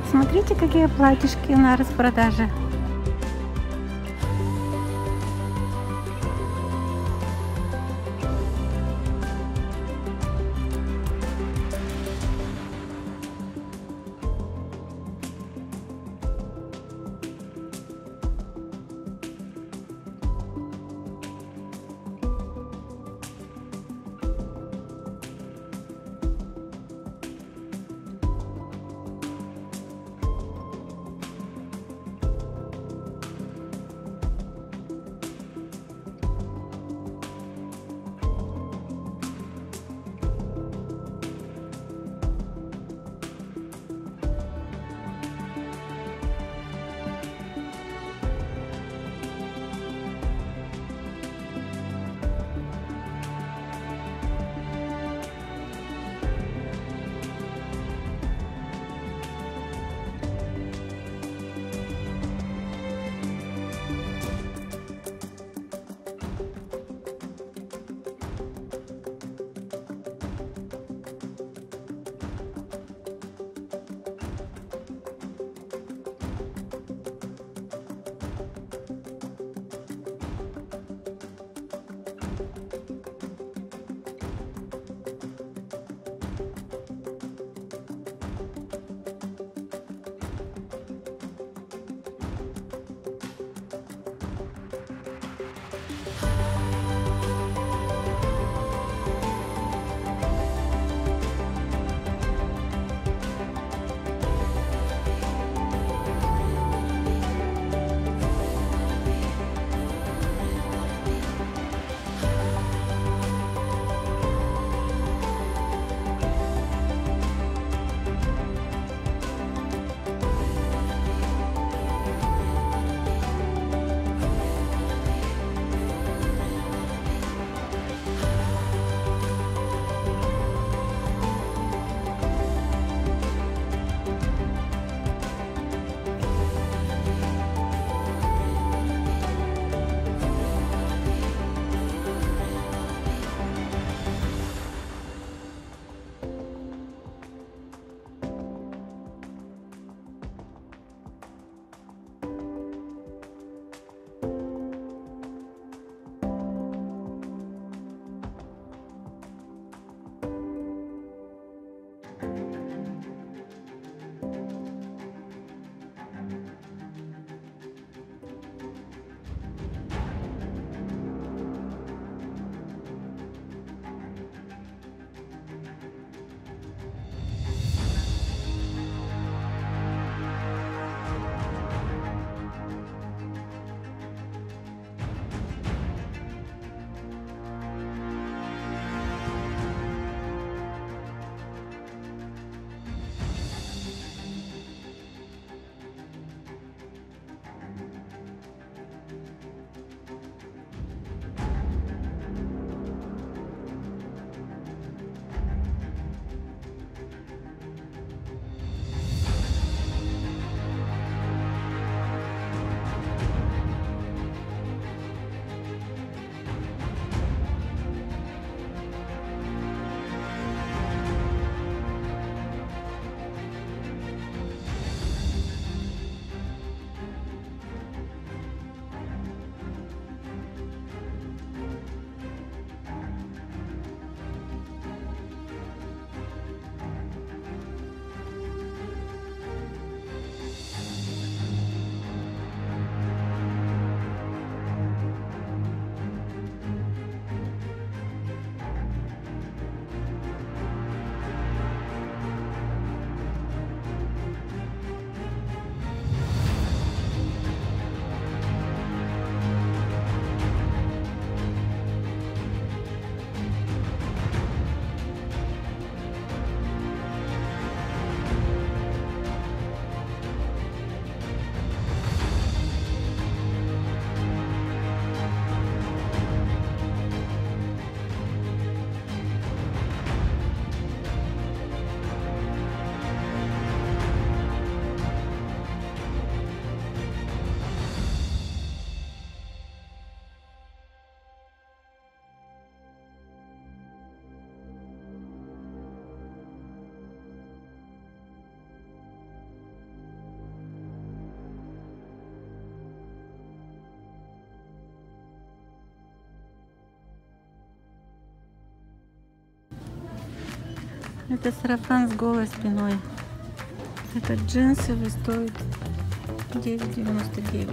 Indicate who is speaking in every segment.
Speaker 1: Смотрите, какие платьишки на распродаже. Это сарафан с голой спиной. Этот джинсовый стоит 9,99.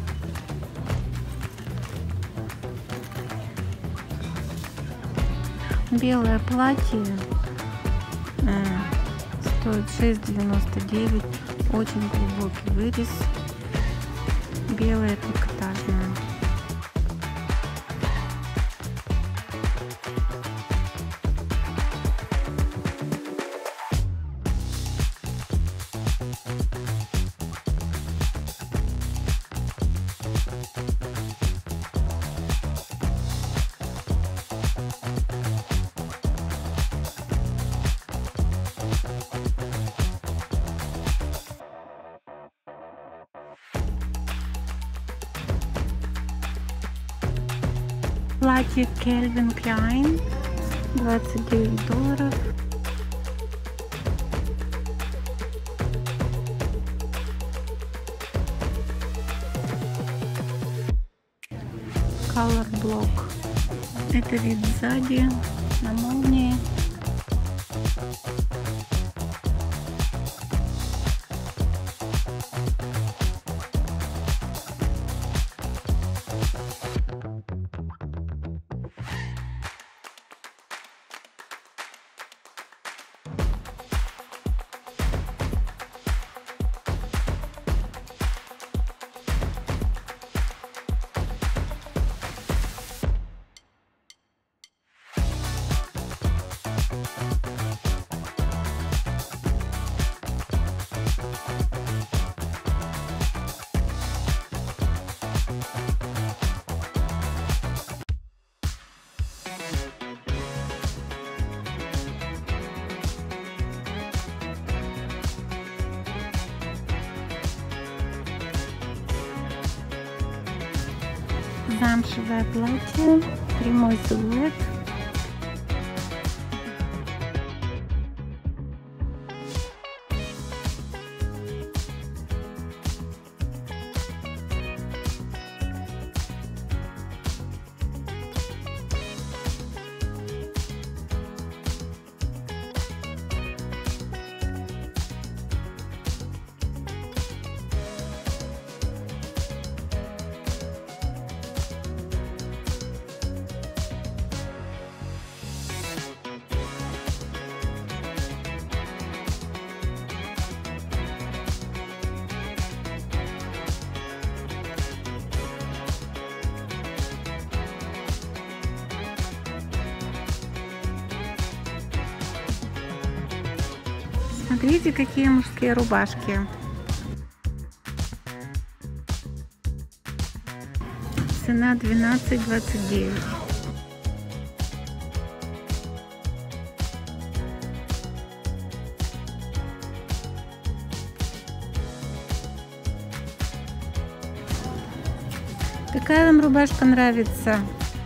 Speaker 1: Белое платье стоит 6,99. Очень глубокий вырез. Белое трикотажное. Платье Calvin Klein, $29. Color Block. Это вид сзади на молнии. Замшевое платье, прямой силуэт. Смотрите, какие мужские рубашки. Цена $12,29. Какая вам рубашка нравится?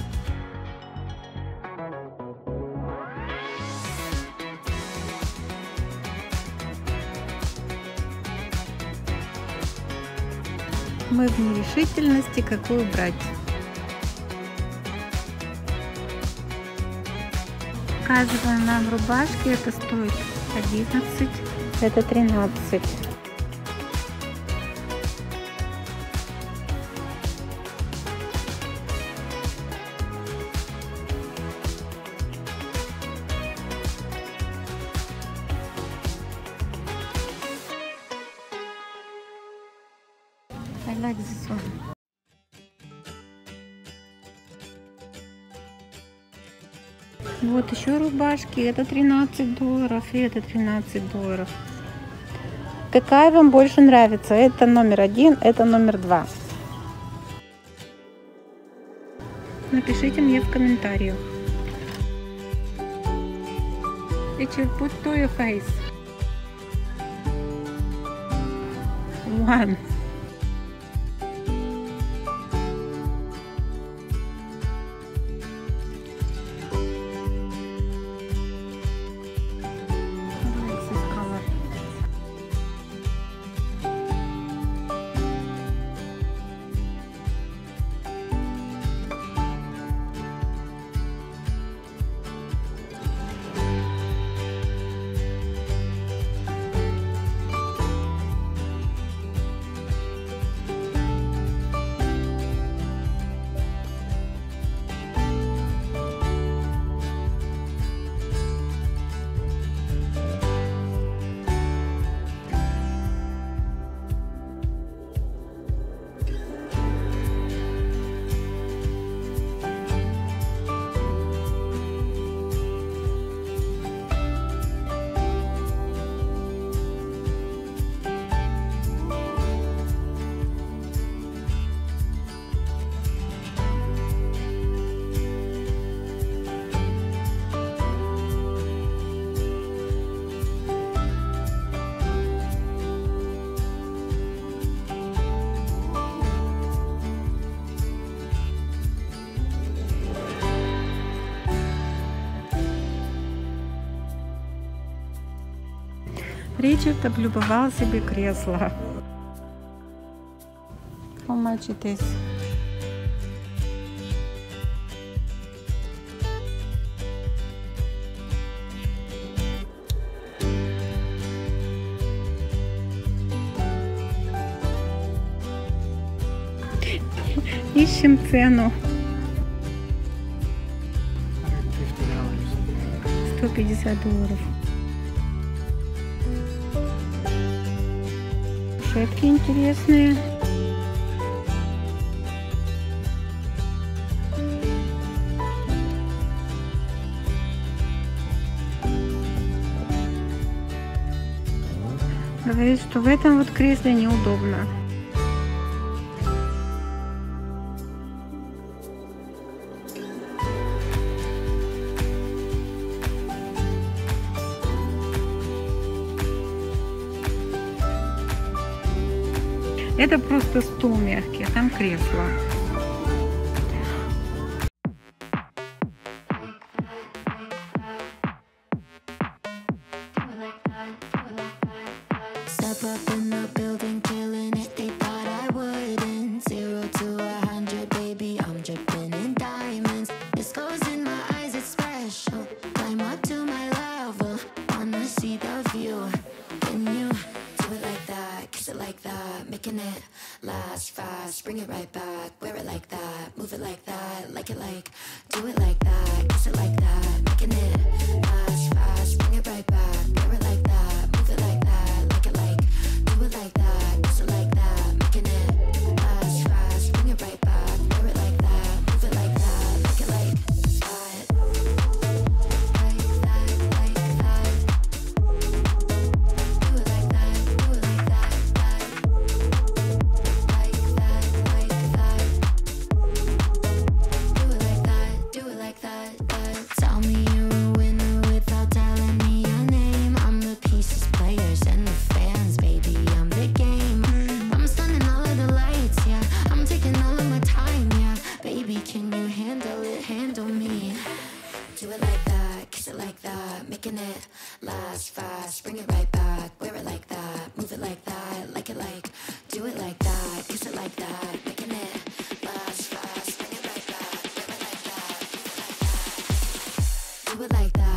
Speaker 1: Мы в нерешительности, какую брать. Показываем нам рубашки. Это стоит 11, это 13. I like this one. Вот еще рубашки. Это $13 и это $13. Какая вам больше нравится? Это номер 1, это номер 2. Напишите мне в комментариях. It should put to your face. One. Ричард облюбовал себе кресло. How much it is? Ищем цену. $150. Шапки интересные. Говорит, что в этом вот кресле неудобно. Это просто стул мягкий, а там кресло.
Speaker 2: Step up in the building, killing it. They thought I wouldn't. 0 to 100, baby, I'm dripping in diamonds. This goes in my eyes, it's special. Climb up to my level, wanna see the view. Can you do it like that? Kiss it like that, making it last fast. Bring it right back, wear it like that, move it like that, like it like. Do it like that, kiss it like that, making it last fast. Bring it right back, wear it like that, move it like that, like it like. Do it like that, kiss it like that, making it last fast. Bring it right back, wear it like that, move it like that, like it like that. Like that, like that. Do it like that, do it like that, that. Like that, like that. Do it like that, do it like that, that. Tell me you're a winner without telling me your name. I'm the pieces, players, and the fans, baby. I'm the game. I'm stunning all of the lights, yeah. I'm taking all of my time, yeah. Baby, can you handle it? Handle me. Do it like that, kiss it like that, making it last fast. Bring it right back, wear it like that, move it like that, like it like. Do it like that, kiss it like that, making it last fast. Bring it right back, wear it like that, move it like that. Do it like that.